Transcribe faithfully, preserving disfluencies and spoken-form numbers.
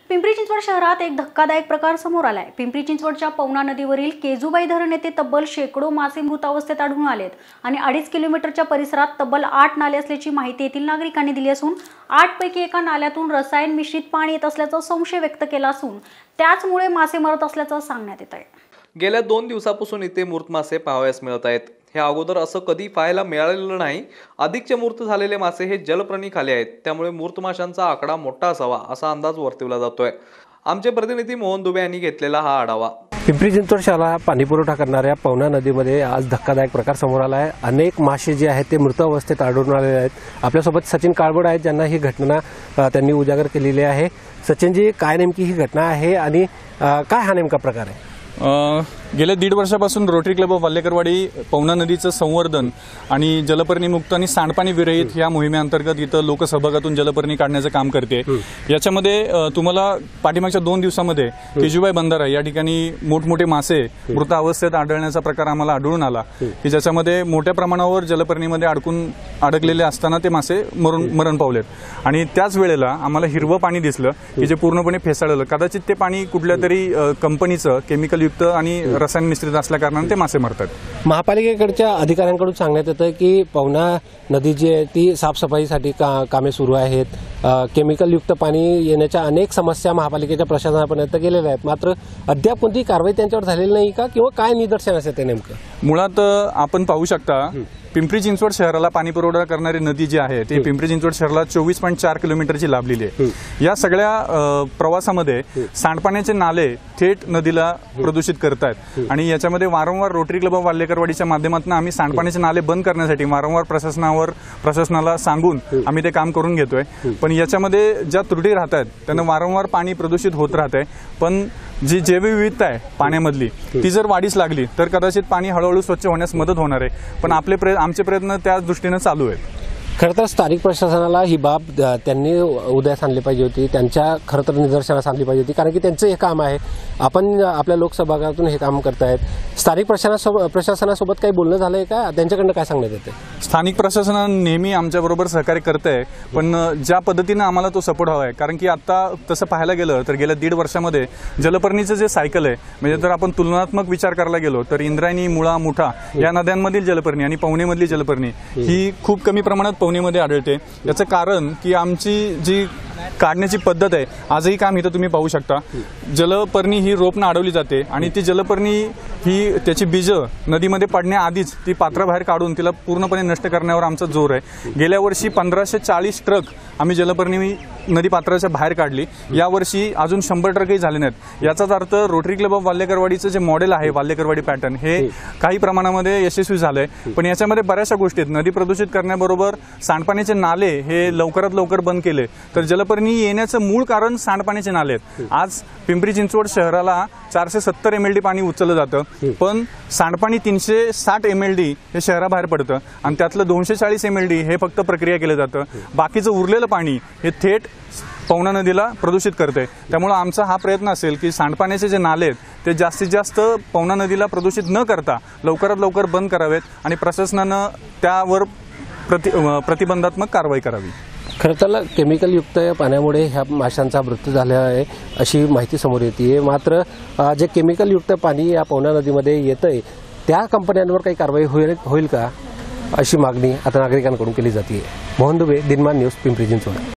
पिंपरी चिंचवड शहरात एक धक्कादायक प्रकार समोर आलाय। पिंपरी चिंचवडच्या पवना नदीवरील केजुबाई धरण येथे तब्बल शेकडो मासे मृत अवस्थेत आढळून आलेत आणि अडीच किलोमीटरच्या परिसरात तब्बल आठ नाले असल्याची माहिती येथील नागरिकांनी दिली असून आठ पैकी एका नाल्यातून रसायन मिश्रित पाणी येत असल्याचा संशय व्यक्त केला असून त्याचमुळे मासे मरत असल्याचं सांगण्यात येत आहे। गेल्या दोन दिवसापासून इथे मृत मासे पाहावयास मिळत आहेत। हे अगोदर असं कधी पाहायला मिळालेलं नाही। अधिकचे मृत झालेले मासे हे जलप्राणी खाली आहेत, त्यामुळे मृत माशांचा आकडा मोठा असावा असा अंदाज वर्तवला जातोय। आमचे प्रतिनिधी मोहन दुबे यांनी घेतलेला हा आढावा। पिंपरी चिंचवड शहराला पाणीपुरवठा करणाऱ्या पवना नदीमध्ये आज धक्कादायक प्रकार समोर आला आहे। अनेक मासे जे आहेत ते मृत अवस्थेत आढळून आलेले आहेत। आपल्यासोबत सचिन काळबड आहेत, ज्यांना ही घटना त्यांनी उजागर केलेली आहे। सचिनजी, काय नेमकी ही घटना आहे आणि काय हा नेमका प्रकार आहे? गेल्या दीड वर्षापासून Rotary Club of Walhekarwadi Pawana नदीचं संवर्धन आणि जलपर्णी मुक्त आणि सांडपाणी विरहित या मोहिमेअंतर्गत इथं लोकसहभागातून जलपर्णी काढण्याचं काम करते। याच्यामध्ये तुम्हाला पाठीमागच्या दोन दिवसामध्ये केजुबाई बंधारा या ठिकाणी मोठमोठे मासे मृत अवस्थेत आढळण्याचा प्रकार आम्हाला आढळून आला, की ज्याच्यामध्ये मोठ्या प्रमाणावर जलपर्णीमध्ये अडकून अडकलेले असताना ते मासे मरून मरण पावलेत। आणि त्याच वेळेला आम्हाला हिरवं पाणी दिसलं की जे पूर्णपणे फेसाळलं। कदाचित ते पाणी कुठल्या तरी कंपनीचं केमिकल युक्त आणि रसायन मिश्रित असल्या कारणाने ते मासे मरतात। महापालिकेकडच्या अधिकाऱ्यांकडून सांगण्यात येतं की पवना नदी जी आहे ती साफसफाईसाठी का कामे सुरू आहेत। केमिकल युक्त पाणी येण्याच्या अनेक समस्या महापालिकेच्या प्रशासनापर्यंत गेलेल्या आहेत, मात्र अद्याप कोणती कारवाई त्यांच्यावर झालेली नाही का, किंवा काय निदर्शनास येते नेमकं? मुळात आपण पाहू शकता, पिंपरी चिंचवड शहराला पाणी पुरवठा करणारी नदी जी आहे ती पिंपरी चिंचवड शहराला चोवीस पॉईंट चार किलोमीटरची लाभलेली आहे। या सगळ्या प्रवासामध्ये सांडपाण्याचे नाले थेट नदीला प्रदूषित करतात आणि याच्यामध्ये वारंवार रोटरी क्लब ऑफ वाल्लेकरवाडीच्या माध्यमातून आम्ही सांडपाण्याचे नाले बंद करण्यासाठी वारंवार प्रशासनावर प्रशासनाला सांगून आम्ही ते काम करून घेतोय। पण याच्यामध्ये ज्या त्रुटी राहतात त्यांना वारंवार पाणी प्रदूषित होत राहतंय। पण जी जैवविविधता आहे पाण्यामधली ती जर वाढीस लागली तर कदाचित पाणी हळूहळू स्वच्छ होण्यास मदत होणार आहे। पण आपले प्रयत्न आमचे प्रयत्न त्याच दृष्टीने चालू आहेत। खरं तर स्थानिक प्रशासनाला ही बाब त्यांनी उदयास आणली पाहिजे होती, त्यांच्या खरं तर निदर्शनास आणली पाहिजे होती, कारण की त्यांचं हे काम आहे। आपण आपल्या लोकसहभागातून हे काम करतायत। स्थानिक प्रशासनासोबत प्रशासनासोबत काही बोलणं झालंय का? त्यांच्याकडनं काय सांगण्यात येते? स्थानिक प्रशासन नेहमी आमच्याबरोबर सहकार्य करतंय, पण ज्या पद्धतीनं आम्हाला तो सपोर्ट हवा आहे, कारण की आता तसं पाहायला गेलं तर गेल्या दीड वर्षामध्ये जलपर्णीचं जे सायकल आहे, म्हणजे जर आपण तुलनात्मक विचार करायला गेलो तर इंद्रायणी, मुळा, मुठा या नद्यांमधील जलपर्णी आणि पवनेमधली जलपर्णी ही खूप कमी प्रमाणात पवनेमध्ये आढळते। याचं कारण की आमची जी काढण्याची पद्धत आहे, आजही काम इथं तुम्ही पाहू शकता, जलपर्णी ही रोपनं अडवली जाते आणि ती जलपर्णी ही त्याची बीज नदीमध्ये पडण्याआधीच ती पात्राबाहेर काढून तिला पूर्णपणे नष्ट करण्यावर आमचा जोर आहे। गेल्या वर्षी पंधराशे चाळीस ट्रक आम्ही जलपर्णी नदी पात्राच्या बाहेर काढली। यावर्षी अजून शंभर ट्रकही झाले नाहीत। याचाच अर्थ रोटरी क्लब ऑफ वाल्लेकरवाडीचं जे मॉडेल आहे वाल्लेकरवाडी पॅटर्न हे काही प्रमाणामध्ये यशस्वी झालंय। पण याच्यामध्ये बऱ्याचशा गोष्टी आहेत। नदी प्रदूषित करण्याबरोबर सांडपाण्याचे नाले हे लवकरात लवकर बंद केले तर जलपर्णी येण्याचं मूळ कारण सांडपाण्याचे नाले आहेत। आज पिंपरी चिंचवड शहराला चारशे सत्तर एम एल डी पाणी उचललं जातं, पण सांडपाणी तीनशे साठ एम एल डी हे शहराबाहेर पडतं आणि त्यातलं दोनशे चाळीस एम एल डी हे फक्त प्रक्रिया केलं जातं। बाकीचं उरलेलं पाणी हे थेट पवना नदीला प्रदूषित करते। त्यामुळे आमचा हा प्रयत्न असेल की सांडपाण्याचे जे नाले आहेत ते जास्तीत जास्त पवना नदीला प्रदूषित न करता लवकरात लवकर बंद करावेत आणि प्रशासनानं त्यावर प्रति प्रतिबंधात्मक कारवाई करावी। खरं तर केमिकल युक्त पाण्यामुळे ह्या माशांचा मृत्यू झाला आहे अशी माहिती समोर येते। मात्र जे केमिकल युक्त पाणी या पवना नदीमध्ये येतंय त्या कंपन्यांवर काही कारवाई होईल होईल का अशी मागणी आता नागरिकांकडून केली जाते। मोहन दुबे, दिनमान न्यूज, पिंपरी चिंचवड।